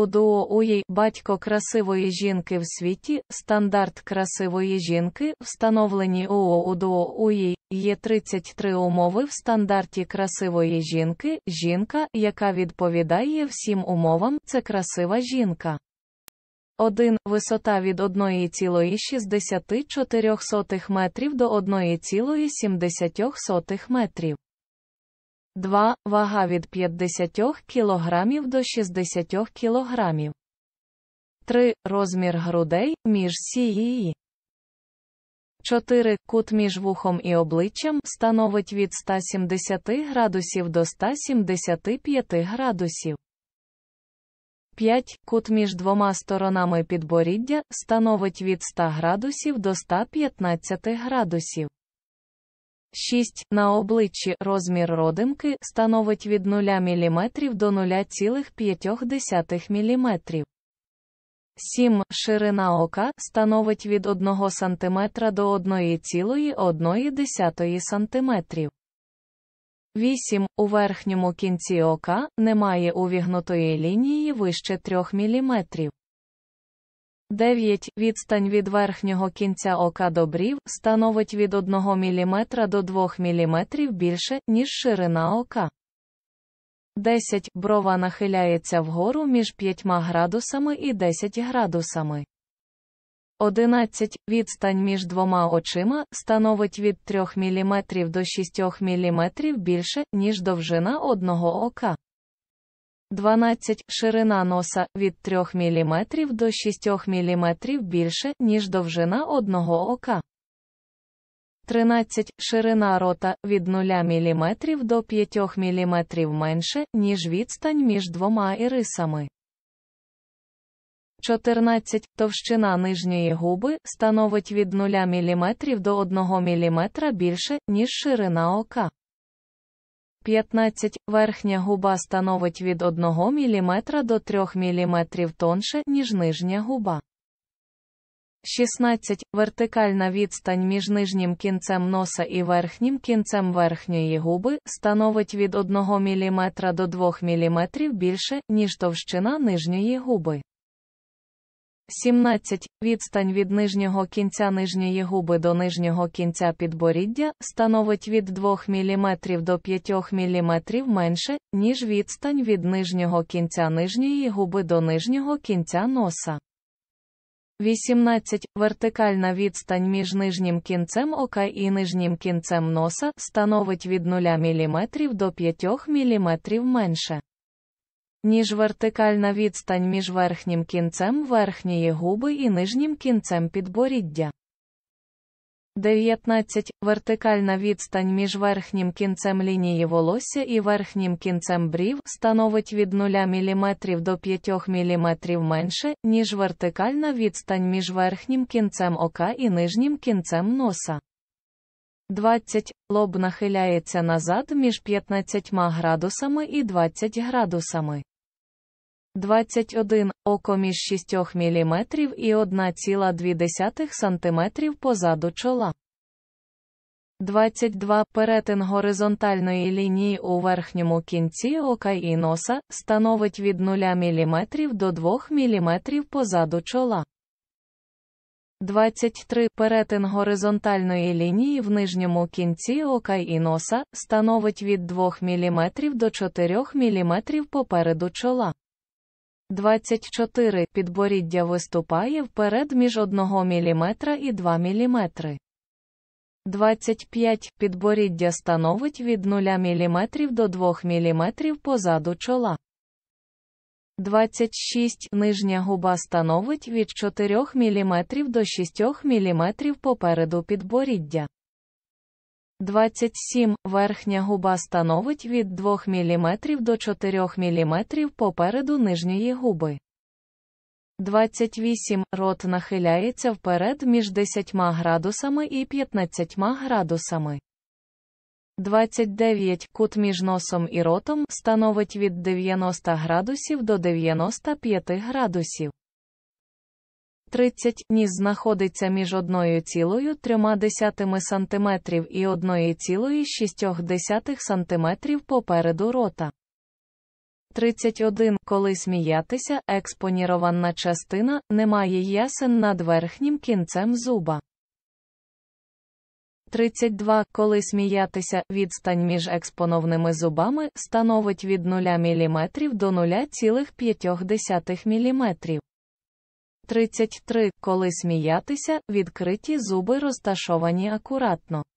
УДО батько красивої жінки в світі, стандарт красивої жінки, встановлені УДО є 33 умови в стандарті красивої жінки. Жінка, яка відповідає всім умовам, це красива жінка. 1. Висота від 1,64 метрів до 1,70 метрів. 2. Вага від 50 кг до 60 кг. 3. Розмір грудей, між сієї. 4. Кут між вухом і обличчям становить від 170 градусів до 175 градусів. 5. Кут між двома сторонами підборіддя становить від 100 градусів до 115 градусів. 6. На обличчі розмір родимки становить від 0 мм до 0,5 мм. 7. Ширина ока становить від 1 см до 1,1 см. 8. У верхньому кінці ока немає увігнутої лінії вище 3 мм. 9. Відстань від верхнього кінця ока до брів становить від 1 мм до 2 мм більше, ніж ширина ока. 10. Брова нахиляється вгору між 5 градусами і 10 градусами. 11. Відстань між двома очима становить від 3 мм до 6 мм більше, ніж довжина одного ока. 12. Ширина носа від 3 мм до 6 мм більше, ніж довжина одного ока. 13. Ширина рота від 0 мм до 5 мм менше, ніж відстань між двома ірисами. 14. Товщина нижньої губи становить від 0 мм до 1 мм більше, ніж ширина ока. 15. Верхня губа становить від 1 мм до 3 мм тонше, ніж нижня губа. 16. Вертикальна відстань між нижнім кінцем носа і верхнім кінцем верхньої губи становить від 1 мм до 2 мм більше, ніж товщина нижньої губи. 17. Відстань від нижнього кінця нижньої губи до нижнього кінця підборіддя становить від 2 мм до 5 мм менше, ніж відстань від нижнього кінця нижньої губи до нижнього кінця носа. 18. Вертикальна відстань між нижнім кінцем ока і нижнім кінцем носа становить від 0 мм до 5 мм менше, ніж вертикальна відстань між верхнім кінцем верхньої губи і нижнім кінцем підборіддя. 19. Вертикальна відстань між верхнім кінцем лінії волосся і верхнім кінцем брів становить від 0 мм до 5 мм менше, ніж вертикальна відстань між верхнім кінцем ока і нижнім кінцем носа. 20. Лоб нахиляється назад між 15 градусами і 20 градусами. 21. Око між 6 мм і 1,2 см позаду чола. 22. Перетин горизонтальної лінії у верхньому кінці ока і носа становить від 0 мм до 2 мм позаду чола. 23. Перетин горизонтальної лінії в нижньому кінці ока і носа становить від 2 мм до 4 мм попереду чола. 24. Підборіддя виступає вперед між 1 мм і 2 мм. 25. Підборіддя становить від 0 мм до 2 мм позаду чола. 26. Нижня губа становить від 4 мм до 6 мм попереду підборіддя. 27. Верхня губа становить від 2 мм до 4 мм попереду нижньої губи. 28. Рот нахиляється вперед між 10 градусами і 15 градусами. 29. Кут між носом і ротом становить від 90 градусів до 95 градусів. 30. Ніс знаходиться між 1,3 см і 1,6 см попереду рота. 31. Коли сміятися, експонірована частина, немає ясен над верхнім кінцем зуба. 32. Коли сміятися, відстань між експоновними зубами становить від 0 мм до 0,5 мм. 33. Коли сміятися, відкриті зуби розташовані акуратно.